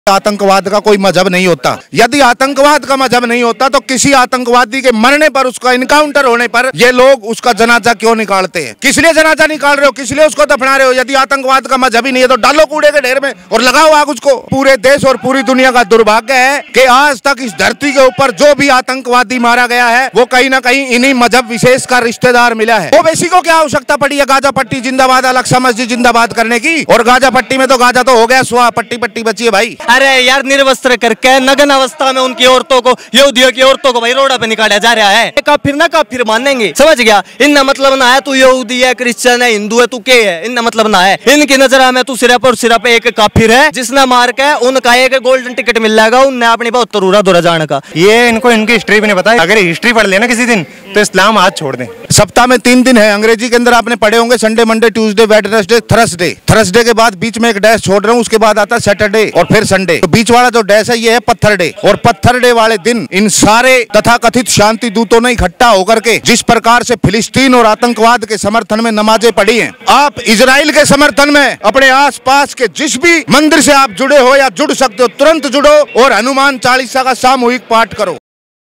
आतंकवाद का कोई मजहब नहीं होता। यदि आतंकवाद का मजहब नहीं होता तो किसी आतंकवादी के मरने पर, उसका इनकाउंटर होने पर ये लोग उसका जनाजा क्यों निकालते हैं? किस लिए जनाजा निकाल रहे हो? किस लिए उसको दफना रहे हो? यदि आतंकवाद का मजहब ही नहीं है तो डालो कूड़े के ढेर में और लगाओ आग उसको। पूरे देश और पूरी दुनिया का दुर्भाग्य है कि आज तक इस धरती के ऊपर जो भी आतंकवादी मारा गया है वो कहीं ना कहीं इन्हीं मजहब विशेष का रिश्तेदार मिला है। ओवैसी को क्या आवश्यकता पड़ी है गाजा पट्टी जिंदाबाद, अल-अक्सा मस्जिद जिंदाबाद करने की? और गाजा पट्टी में तो गाजा तो हो गया, सुहा पट्टी पट्टी बची है भाई। अरे यार, निर्वस्त्र करके नग्न अवस्था में उनकी औरतों को, यहूदियों की औरतों को भाई रोड़ा पे निकाला जा रहा है। काफिर ना काफिर मानेंगे, समझ गया? इनका मतलब ना है तू यहूदी है, क्रिश्चियन है, हिंदू है, तू के है, इनका मतलब ना है। इनकी नजर में तू सिर्फ और सिर्फ एक काफिर है जिसने मार के उनका एक गोल्डन टिकट मिल जाएगा, उनने अपनी बहुत तरूरा दुरा जाने का। ये इनको इनकी हिस्ट्री भी नहीं पता। अगर हिस्ट्री पढ़ लेना किसी दिन तो इस्लाम आज छोड़ दें। सप्ताह में 3 दिन है, अंग्रेजी के अंदर आपने पढ़े होंगे, Sunday, Monday, Tuesday, Wednesday, Thursday. Thursday के बाद बीच में एक डैश छोड़ रहा हूँ, उसके बाद आता है सैटरडे और फिर संडे। तो बीच वाला जो डैश है ये है पत्थर डे। और पत्थर डे वाले दिन इन सारे तथाकथित शांति दूतों ने इकट्ठा होकर के जिस प्रकार से फिलिस्तीन और आतंकवाद के समर्थन में नमाजें पढ़ी हैं, आप इजराइल के समर्थन में अपने आसपास के जिस भी मंदिर से आप जुड़े हो या जुड़ सकते हो, तुरंत जुड़ो और हनुमान चालीसा का सामूहिक पाठ करो।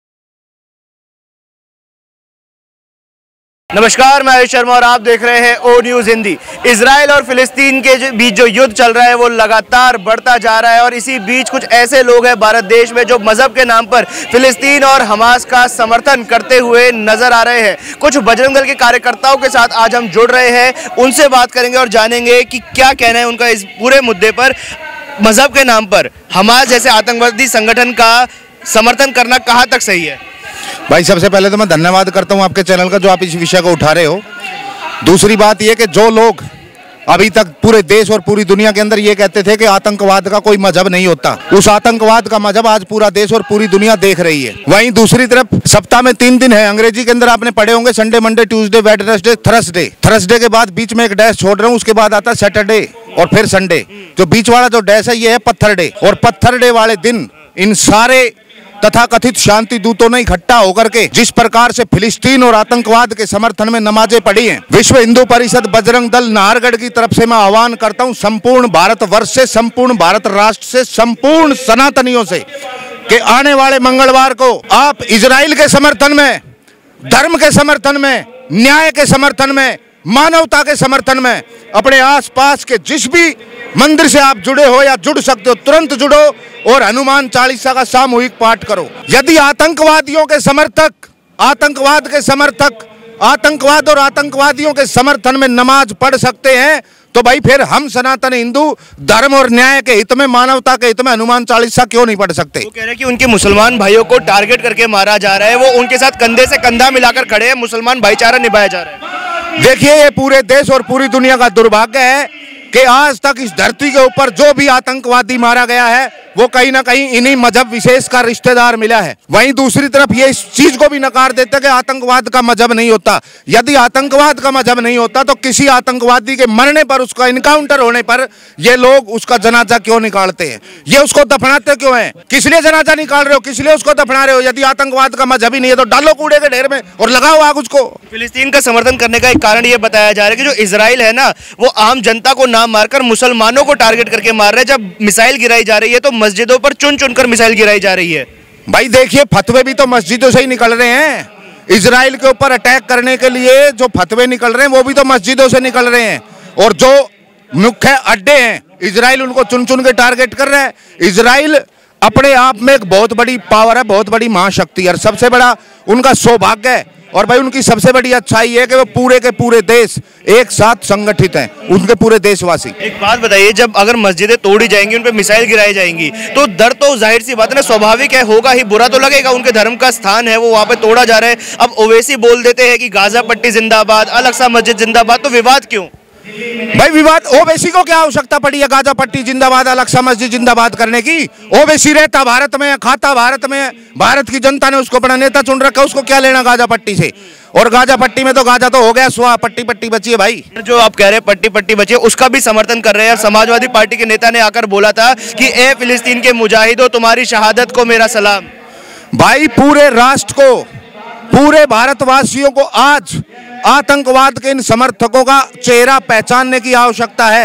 नमस्कार, मैं आयुष शर्मा और आप देख रहे हैं ओ न्यूज़ हिंदी। इजराइल और फिलिस्तीन के बीच जो युद्ध चल रहा है वो लगातार बढ़ता जा रहा है और इसी बीच कुछ ऐसे लोग हैं भारत देश में जो मजहब के नाम पर फिलिस्तीन और हमास का समर्थन करते हुए नजर आ रहे हैं। कुछ बजरंग दल के कार्यकर्ताओं के साथ आज हम जुड़ रहे हैं, उनसे बात करेंगे और जानेंगे कि क्या कहना है उनका इस पूरे मुद्दे पर। मजहब के नाम पर हमास जैसे आतंकवादी संगठन का समर्थन करना कहाँ तक सही है? भाई सबसे पहले तो मैं धन्यवाद करता हूं आपके चैनल का जो आप इस विषय को उठा रहे हो। दूसरी बात यह कि जो लोग अभी तक पूरे देश और पूरी दुनिया के अंदर ये कहते थे कि आतंकवाद का कोई मजहब नहीं होता, उस आतंकवाद का मजहब आज पूरा देश और पूरी दुनिया देख रही है। वहीं दूसरी तरफ सप्ताह में 3 दिन है, अंग्रेजी के अंदर आपने पढ़े होंगे, Sunday, Monday, Tuesday, Wednesday, Thursday. Thursday के बाद बीच में एक डैश छोड़ रहा हूँ, उसके बाद आता है सैटरडे और फिर संडे। जो बीच वाला जो डैश है ये है पत्थर डे। और पत्थर डे वाले दिन इन सारे तथाकथित शांति दूतों ने इकट्ठा होकर के जिस प्रकार से फिलिस्तीन और आतंकवाद के समर्थन में नमाजें पढ़ी हैं, विश्व हिंदू परिषद बजरंग दल नाहरगढ़ की तरफ से मैं आह्वान करता हूं संपूर्ण भारतवर्ष से, संपूर्ण भारत राष्ट्र से, संपूर्ण सनातनियों से कि आने वाले मंगलवार को आप इजराइल के समर्थन में, धर्म के समर्थन में, न्याय के समर्थन में, मानवता के समर्थन में अपने आसपास के जिस भी मंदिर से आप जुड़े हो या जुड़ सकते हो, तुरंत जुड़ो और हनुमान चालीसा का सामूहिक पाठ करो। यदि आतंकवादियों के समर्थक, आतंकवाद के समर्थक, आतंकवाद और आतंकवादियों के समर्थन में नमाज पढ़ सकते हैं तो भाई फिर हम सनातन हिंदू धर्म और न्याय के हित में, मानवता के हित में हनुमान चालीसा क्यों नहीं पढ़ सकते? वो कह रहे हैं कि उनके मुसलमान भाइयों को टारगेट करके मारा जा रहा है, वो उनके साथ कंधे से कंधा मिलाकर खड़े हैं, मुसलमान भाईचारा निभाया जा रहा है। देखिए, ये पूरे देश और पूरी दुनिया का दुर्भाग्य है कि आज तक इस धरती के ऊपर जो भी आतंकवादी मारा गया है वो कहीं ना कहीं इन्हीं मजहब विशेष का रिश्तेदार मिला है। वहीं दूसरी तरफ ये इस चीज को भी नकार देते हैं कि आतंकवाद का मजहब नहीं होता। यदि आतंकवाद का मजहब नहीं होता तो किसी आतंकवादी के मरने पर, उसका इनकाउंटर होने पर ये लोग उसका जनाजा क्यों निकालते हैं? ये उसको दफनाते क्यों हैं? किस लिए जनाजा निकाल रहे हो? किस लिए उसको दफना रहे हो? यदि आतंकवाद का मजहब ही नहीं है तो डालो कूड़े के ढेर में और लगाओ आग उसको। फिलिस्तीन का समर्थन करने का एक कारण ये बताया जा रहा है कि जो इजराइल है ना, वो आम जनता को ना मारकर मुसलमानों को टारगेट करके मार रहे हैं। जब मिसाइल गिराई जा रही है तो मस्जिदों पर चुन चुनकर मिसाइल गिराई जा रही है। भाई देखिए, फतवे भी तो मस्जिदों से ही निकल रहे हैं। इजराइल के ऊपर अटैक करने के लिए जो फतवे निकल रहे हैं वो भी तो मस्जिदों से निकल रहे हैं। और जो मुख्य अड्डे हैं, इजराइल उनको चुन चुन के टारगेट कर रहा है। इजराइल अपने आप में एक बहुत बड़ी पावर है, बहुत बड़ी महाशक्ति है और सबसे बड़ा उनका सौभाग्य है। और भाई उनकी सबसे बड़ी अच्छाई है कि वो पूरे के पूरे देश एक साथ संगठित हैं, उनके पूरे देशवासी। एक बात बताइए, जब अगर मस्जिदें तोड़ी जाएंगी, उन पे मिसाइल गिराई जाएंगी तो डर तो जाहिर सी बात है ना, स्वाभाविक है, होगा ही, बुरा तो लगेगा। उनके धर्म का स्थान है, वो वहाँ पे तोड़ा जा रहा है। अब ओवैसी बोल देते हैं कि गाजा पट्टी जिंदाबाद, अल-अक्सा मस्जिद जिंदाबाद, तो विवाद क्यों? भाई विवाद, ओवैसी को क्या आवश्यकता पड़ी है गाजा पट्टी जिंदाबाद, अल-अक्सा मस्जिद जिंदाबाद करने की? ओवैसी रहता भारत में, खाता भारत में, भारत की जनता ने उसको अपना नेता चुन रखा, उसको क्या लेना गाजा पट्टी से? और गाजा पट्टी में तो गाजा तो हो गया, सुहा पट्टी पट्टी बची है। भाई जो आप कह रहे हैं पट्टी पट्टी बची है, उसका भी समर्थन कर रहे हैं। समाजवादी पार्टी के नेता ने आकर बोला था कि ए फिलिस्तीन के मुजाहिदों, तुम्हारी शहादत को मेरा सलाम। भाई पूरे राष्ट्र को, पूरे भारतवासियों को आज आतंकवाद के इन समर्थकों का चेहरा पहचानने की आवश्यकता है।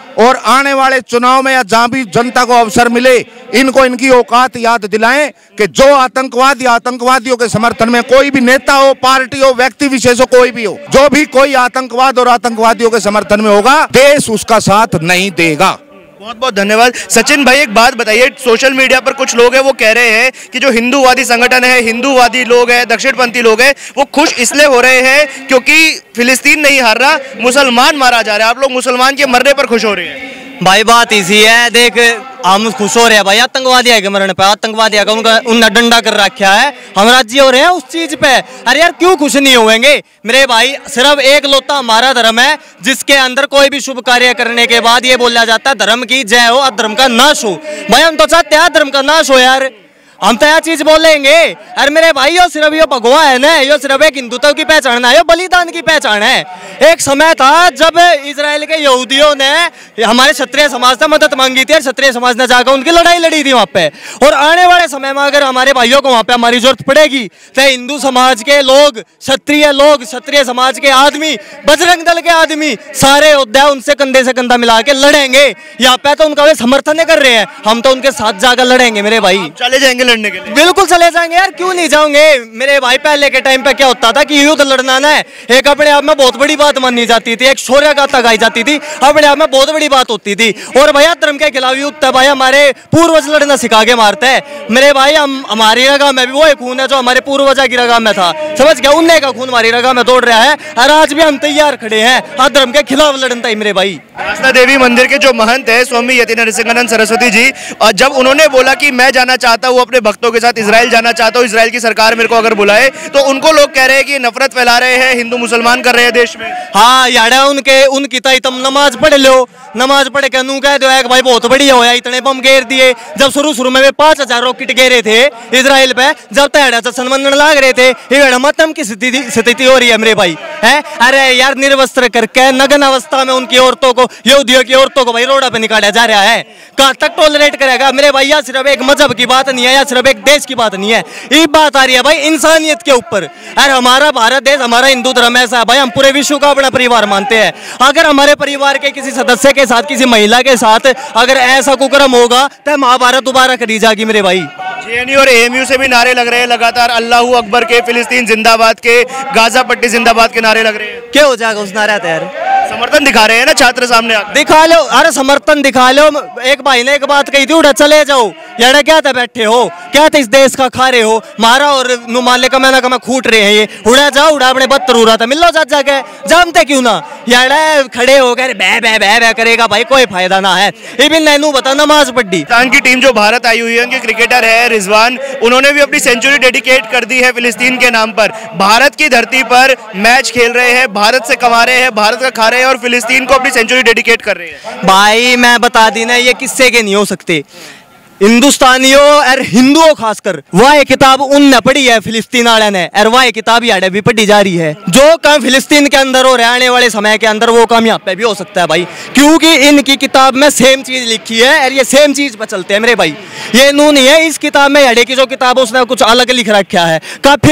और आने वाले चुनाव में या जहां भी जनता को अवसर मिले, इनको इनकी औकात याद दिलाएं कि जो आतंकवाद या आतंकवादियों के समर्थन में कोई भी नेता हो, पार्टी हो, व्यक्ति विशेष हो, कोई भी हो, जो भी कोई आतंकवाद और आतंकवादियों के समर्थन में होगा, देश उसका साथ नहीं देगा। बहुत बहुत धन्यवाद। सचिन भाई, एक बात बताइए, सोशल मीडिया पर कुछ लोग हैं वो कह रहे हैं कि जो हिंदूवादी संगठन है, हिंदूवादी लोग हैं, दक्षिणपंथी लोग हैं, वो खुश इसलिए हो रहे हैं क्योंकि फिलिस्तीन नहीं हार रहा, मुसलमान मारा जा रहा है। आप लोग मुसलमान के मरने पर खुश हो रहे हैं। भाई बात इसी है, देख हम खुश हो रहे हैं भाई आतंकवादी है के मरने पे, आतंकवादी है उनका उनने डंडा कर रखा है, हम राज्य हो रहे हैं उस चीज पे। अरे यार क्यों खुश नहीं होंगे मेरे भाई? सिर्फ एक लौता हमारा धर्म है जिसके अंदर कोई भी शुभ कार्य करने के बाद ये बोला जाता है धर्म की जय हो, अधर्म का नाश हो। भाई हम तो चाहते हैं धर्म का नाश हो यार, हम तो यह चीज बोलेंगे। अरे मेरे भाई यो सिर्फ यो भगवा है ना, यो सिर्फ एक हिंदुत्व की पहचान है, यो बलिदान की पहचान है। एक समय था जब इजराइल के यहूदियों ने हमारे क्षत्रिय समाज से मदद मांगी थी और क्षत्रिय समाज ने जाकर उनकी लड़ाई लड़ी थी वहाँ पे। और आने वाले समय में अगर हमारे भाइयों को वहाँ पे हमारी जरूरत पड़ेगी तो हिंदू समाज के लोग, क्षत्रिय समाज के आदमी, बजरंग दल के आदमी, सारे योद्धा उनसे कंधे से कंधा मिला के लड़ेंगे। यहाँ पे तो उनका वे समर्थन कर रहे हैं, हम तो उनके साथ जाकर लड़ेंगे मेरे भाई। चले जाएंगे लड़ने के लिए? बिल्कुल चले जाएंगे यार, क्यों नहीं जाओगे मेरे भाई। पहले के टाइम पे क्या होता था कि युद्ध लड़ना ना एक अपने आप में बहुत बड़ी बात मानी जाती थी, एक शौर्य गाथा गाई जाती थी, अपने आप में बहुत बड़ी बात होती थी। और भैया धर्म के खिलाफ युद्ध है भाई, हमारे पूर्वज लड़ना सिखा के मारते हैं मेरे भाई। हमारी रगा में भी वो खून है जो हमारे पूर्वजा की रगा में था, समझ गया? उन्हीं का खून हमारी रगा में दौड़ रहा है और आज भी हम तैयार खड़े हैं धर्म के खिलाफ लड़ना ही मेरे भाई। वैष्णो देवी मंदिर के जो महंत है स्वामी यति नरसिंहानंद सरस्वती जी, और जब उन्होंने बोला कि मैं जाना चाहता हूँ अपने भक्तों के साथ इजराइल जाना चाहता हूँ, इजराइल की सरकार मेरे को अगर बुलाए, तो उनको लोग कह रहे हैं कि नफरत फैला रहे हैं, हिंदू मुसलमान कर रहे हैं देश में। हाँ यार उनकी ताई तुम नमाज पढ़ लो, नमाज पढ़ के नू कह दो भाई बहुत बढ़िया होया, इतने बम घेर दिए। जब शुरू में 5000 रॉकेट घेरे थे इजराइल पे, जब तैयार सनमंदन लाग रहे थे, ये मतम की स्थिति हो रही है मेरे भाई है। अरे यार निर्वस्त्र करके नग्न अवस्था में उनकी औरतों को, यहूदियों की औरतों को भाई रोड पे निकाला जा रहा है। कहाँ तक टॉलरेट करेगा मेरे भाई? या सिर्फ एक मजहब की बात नहीं है, या सिर्फ एक देश की बात नहीं है, ये बात आ रही है भाई इंसानियत के ऊपर। अरे हमारा भारत देश, हमारा हिंदू धर्म ऐसा है भाई, हम पूरे विश्व का अपना परिवार मानते हैं। अगर हमारे परिवार के किसी सदस्य के साथ, किसी महिला के साथ अगर ऐसा कुकर्म होगा तो महाभारत दोबारा करी जाएगी मेरे भाई। जेएनयू और एएमयू से भी नारे लग रहे हैं लगातार, अल्लाहू अकबर के, फिलिस्तीन जिंदाबाद के, गाजा पट्टी जिंदाबाद के नारे लग रहे हैं। क्या हो जाएगा उस नारे यार? समर्थन दिखा रहे हैं ना छात्र सामने आकर। दिखा लो, अरे समर्थन दिखा लो। एक भाई ने एक बात कही थी, उड़ा चले जाओ यार, क्या था बैठे हो, क्या था इस देश का खा रहे हो, मारा और नुमाले का मैंने कमा खूट रहे हैं, ये उड़ा जाओ, उड़ा अपने बत्तर हो रहा था, मिल लो जाके, जानते क्यों ना यार, खड़े हो गए बह करेगा भाई, कोई फायदा ना है। ये भी नैनू बता नमाज पढ़ी। पाकिस्तान की टीम जो भारत आई हुई है, उनके क्रिकेटर है रिजवान, उन्होंने भी अपनी सेंचुरी डेडिकेट कर दी है फिलिस्तीन के नाम पर। भारत की धरती पर मैच खेल रहे हैं, भारत से कमा रहे हैं, भारत का खा रहे हैं और फिलिस्तीन को अपनी सेंचुरी डेडिकेट कर रहे हैं। भाई मैं बता दी ना, ये किस्से के नहीं हो सकते। हिंदुस्तानियों और हिंदुओं खासकर वह किताब उनने पढ़ी है फिलिस्तीन वाले ने, और वह किताब यहाँ भी पढ़ी जा रही है। जो काम फिलिस्तीन के अंदर हो रहा है आने वाले समय के अंदर, वो काम यहाँ पे भी हो सकता है भाई, क्योंकि इनकी किताब में सेम चीज लिखी है और ये सेम चीज पे चलते हैं मेरे भाई। ये नू नहीं है इस किताब में, हड़े की जो किताब उसने कुछ अलग लिख रखा है।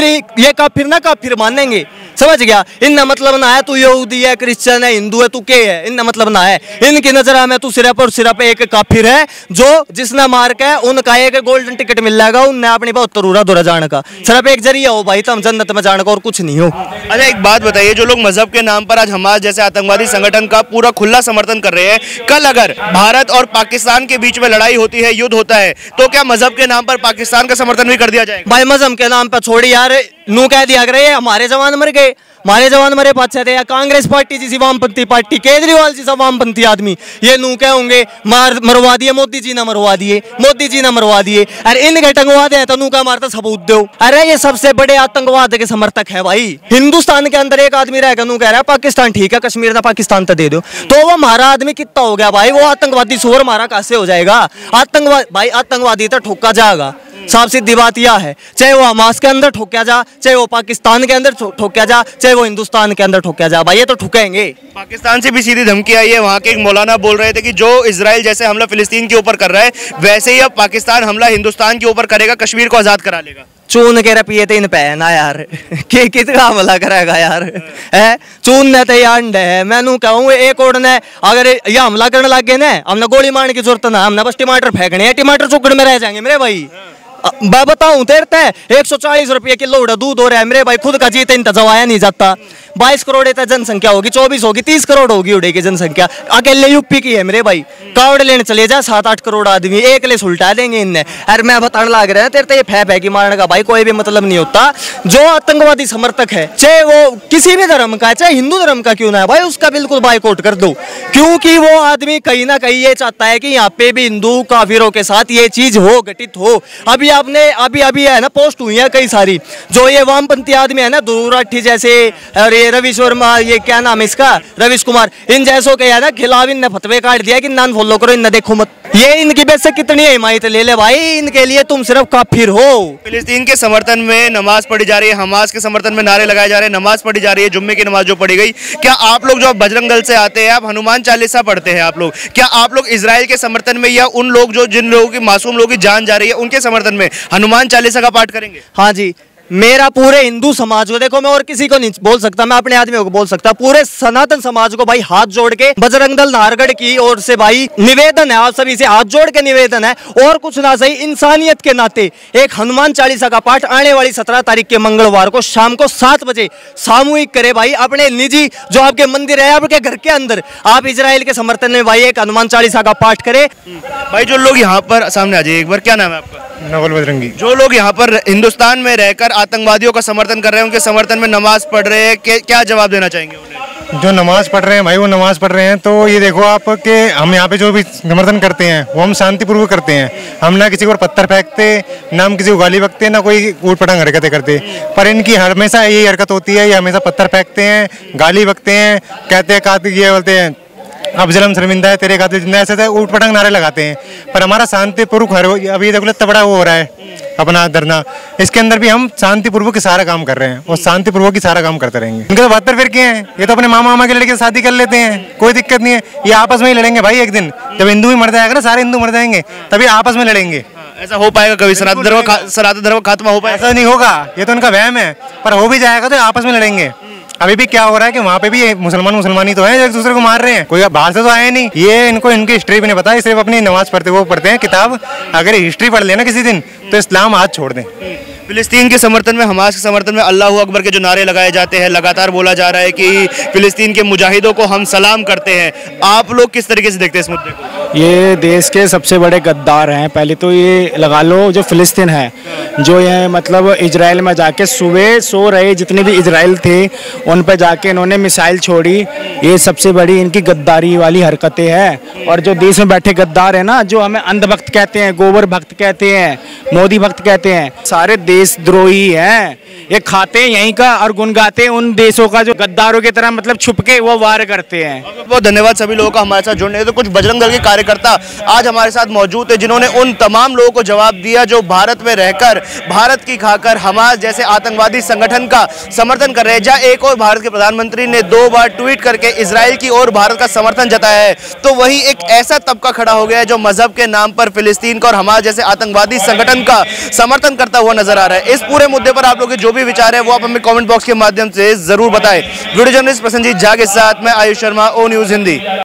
काफिर ना काफिर मानेंगे, समझ गया? इनका मतलब ना है तू यहूदी है, क्रिश्चियन है, हिंदू है, तू के है, इनका मतलब ना है। इनकी नजर में तू सिर्फ और सिर्फ एक काफिर है, जो जिसने मार के उनका एक गोल्डन टिकट मिल जाएगा, उनने अपनी बहुत तरूरा दुरा जाने का, सिर्फ एक जरिया हो भाई, तुम जन्नत में जाने का और कुछ नहीं हो। अच्छा एक बात बताइए, जो लोग मजहब के नाम पर आज हमास जैसे आतंकवादी संगठन का पूरा खुला समर्थन कर रहे हैं, कल अगर भारत और पाकिस्तान के बीच में लड़ाई होती है, युद्ध होता है, तो क्या मजहब के नाम पर पाकिस्तान का समर्थन भी कर दिया जाएगा? भाई मजहब के नाम पर छोड़ी यार, नू कह दिया करे हमारे जवान मर गए, हमारे जवान मरे पाछे थे, या कांग्रेस पार्टी जैसी वामपंथी पार्टी, केजरीवाल जैसा वामपंथी आदमी, ये नू क्या होंगे मरवा दिए मोदी जी ने, मरवा दिए मोदी जी ने, मरवा दिए। अरे इनके टंगवा दे तो नू का मारता सबूत दो। अरे ये सबसे बड़े आतंकवाद के समर्थक है भाई। हिंदुस्तान के अंदर एक आदमी रहेगा, नू कह रहा है पाकिस्तान ठीक है, कश्मीर ना पाकिस्तान तो दे दो, तो वो हमारा आदमी कितना हो गया भाई? वो आतंकवादी सुअर मारा कैसे हो जाएगा? आतंकवाद भाई, आतंकवादी तो ठोका जाएगा, साफ सीधी बात यह है, चाहे वो हमास के अंदर ठोका जा, चाहे वो पाकिस्तान के अंदर ठोका जा, चाहे वो हिंदुस्तान के अंदर ठोका जा, भाई ये तो ठुकेंगे। पाकिस्तान से भी सीधी धमकी आई है। वहाँ के एक मौलाना बोल रहे थे कि जो इजराइल जैसे हमला फिलिस्तीन के ऊपर कर रहा है, वैसे ही अब पाकिस्तान हमला हिंदुस्तान के ऊपर करेगा, कश्मीर को आजाद करा लेगा। चून के रपिए तीन पहना यार कि कितना हमला करेगा यार है, चून ने तो ये अंडे है। मैं कहूँ एक ओड ने अगर ये हमला करने लग गए ना, हमने गोली मारने की जरूरत ना, हमने बस टमाटर फेंकने हैं, टमाटर चुकड़ में रह जाएंगे मेरे भाई। मैं बताऊं तेरते 140 रुपये किलो दूध हो रहा है मेरे भाई, खुद का जीते इंतजाया नहीं जाता। 22 करोड़ जनसंख्या होगी, 24 होगी, 30 करोड़ होगी उड़े की जनसंख्या, अकेले यूपी की है मेरे भाई। कावड़ लेने चले जा 7-8 करोड़ आदमी एक ले सुलटा देंगे इनने। अरे मैं बताने लग रहा है तेरे ये फै की मारने का भाई कोई भी मतलब नहीं होता। जो आतंकवादी समर्थक है, चाहे वो किसी भी धर्म का है, चाहे हिंदू धर्म का क्यों ना है भाई, उसका बिल्कुल बाइकआउट कर दो, क्योंकि वो आदमी कहीं ना कहीं ये चाहता है कि यहाँ पे भी हिंदू काफिरों के साथ ये चीज हो, घटित हो। अभी आपने अभी है ना पोस्ट हुई है कई सारी, जो ये वामपंथी आदमी है ना, दुराठी जैसे, और ये रविश वर्मा, ये क्या नाम है इसका, रविश कुमार, इन जैसों के है ना खिलाफ इनने फतवे काट दिया कि नॉन फॉलो करो, इन देखो मत। ये इनकी वजह से कितनी हिमायत ले ले भाई, इनके लिए तुम सिर्फ काफिर हो। फिलिस्तीन के समर्थन में नमाज पढ़ी जा रही है, हमास के समर्थन में नारे लगाए जा रहे हैं, नमाज पढ़ी जा रही है, जुम्मे की नमाज जो पढ़ी गई। क्या आप लोग जो बजरंग दल से आते हैं, आप हनुमान चालीसा पढ़ते हैं आप लोग, क्या आप लोग इजराइल के समर्थन में या उन लोग जो जिन लोगों की मासूम लोगों की जान जा रही है उनके समर्थन में हनुमान चालीसा का पाठ करेंगे? हाँ जी, मेरा पूरे हिंदू समाज को, देखो मैं और किसी को नहीं बोल सकता, मैं अपने आदमियों को बोल सकता, पूरे सनातन समाज को भाई हाथ जोड़ के बजरंग दल नाहरगढ़ की ओर से भाई निवेदन है, आप सभी से हाथ जोड़ के निवेदन है, और कुछ ना सही इंसानियत के नाते एक हनुमान चालीसा का पाठ आने वाली 17 तारीख के मंगलवार को शाम को 7 बजे सामूहिक करे भाई। अपने निजी जो आपके मंदिर है, आपके घर के अंदर आप इजराइल के समर्थन में भाई एक हनुमान चालीसा का पाठ करे। भाई जो लोग यहाँ पर सामने आ जाइए एक बार, क्या नाम है आपका? नवल बजरंगी। जो लोग यहाँ पर हिंदुस्तान में रहकर आतंकवादियों का समर्थन कर रहे हैं, उनके समर्थन में नमाज पढ़ रहे हैं, क्या जवाब देना चाहेंगे उन्हें? जो नमाज पढ़ रहे हैं भाई, वो नमाज पढ़ रहे हैं, तो ये देखो आप कि हम यहाँ पे जो भी समर्थन करते हैं वो हम शांतिपूर्वक करते हैं। हम ना किसी को पत्थर फेंकते, ना हम किसी को गाली बकते, ना कोई ऊट पटांग हरकतें करते, पर इनकी हमेशा यही हरकत होती है, ये हमेशा पत्थर फेंकते हैं, गाली बकते हैं, कहते हैं कातिल, ये बोलते हैं अब जलम शर्मिंदा है तेरे कातिल जिंदा, ऐसे ऊट पटांग नारे लगाते हैं। पर हमारा शांतिपूर्वक अभी देखो इतना बड़ा वो हो रहा है अपना धरना, इसके अंदर भी हम शांतिपूर्वक ही सारा काम कर रहे हैं और शांतिपूर्वक ही सारा काम करते रहेंगे। इनके तो 72 फिरके हैं, ये तो अपने मामा के लड़के से शादी कर लेते हैं, कोई दिक्कत नहीं है, ये आपस में ही लड़ेंगे भाई। एक दिन जब हिंदू ही मर जाएगा ना, सारे हिंदू मर जाएंगे, तभी आपस में लड़ेंगे। ऐसा हो पाएगा कभी? सनातन धर्म खात्मा हो पाएगा? ऐसा नहीं होगा, ये तो उनका वहम है, पर हो भी जाएगा तो आपस में लड़ेंगे। अभी भी क्या हो रहा है कि वहाँ पे भी मुसलमानी तो है जो एक दूसरे को मार रहे हैं, कोई बाहर से तो आए नहीं। ये इनको इनकी हिस्ट्री भी नहीं पता, सिर्फ अपनी नमाज पढ़ते हैं किताब। अगर हिस्ट्री पढ़ लेना किसी दिन तो इस्लाम आज छोड़ दें। फिलिस्तीन के समर्थन में, हमास के समर्थन में अल्लाह अकबर के जो नारे लगाए जाते हैं, लगातार बोला जा रहा है कि फिलिस्तीन के मुजाहिदों को हम सलाम करते हैं, आप लोग किस तरीके से देखते हैं इस मुद्दे को? ये देश के सबसे बड़े गद्दार हैं। पहले तो ये लगा लो जो फिलिस्तीन है, जो ये मतलब इजराइल में जाके सुबह सो रहे जितने भी इजराइल थे उन पर जाके इन्होंने मिसाइल छोड़ी, ये सबसे बड़ी इनकी गद्दारी वाली हरकतें हैं। और जो देश में बैठे गद्दार है ना, जो हमें अंधभक्त कहते हैं, गोबर भक्त कहते हैं, मोदी भक्त कहते हैं, सारे देशद्रोही हैं। ये खाते हैं यहीं का और गुनगाते हैं उन देशों का जो गद्दारों की तरह मतलब छुप के वो वार करते हैं। बहुत धन्यवाद सभी लोगों का हमारे साथ जुड़ने। तो कुछ बजरंग दल के कार्यकर्ता आज हमारे साथ मौजूद है, जिन्होंने उन तमाम लोगों को जवाब दिया जो भारत में रहकर, भारत की खाकर हमास जैसे आतंकवादी संगठन का समर्थन कर रहे हैं। जहाँ एक और भारत के प्रधानमंत्री ने 2 बार ट्वीट करके इजराइल की ओर भारत का समर्थन जताया है, तो वहीं एक ऐसा तबका खड़ा हो गया है जो मजहब के नाम पर फिलिस्तीन का और हमास जैसे आतंकवादी संगठन का समर्थन करता हुआ नजर आ रहा है। इस पूरे मुद्दे पर आप लोग के जो भी विचार है वो आप हमें कमेंट बॉक्स के माध्यम से जरूर बताएं। वीडियो जर्नलिस्ट प्रसन्नजीत झा के साथ मैं आयुष शर्मा, ओ न्यूज़ हिंदी।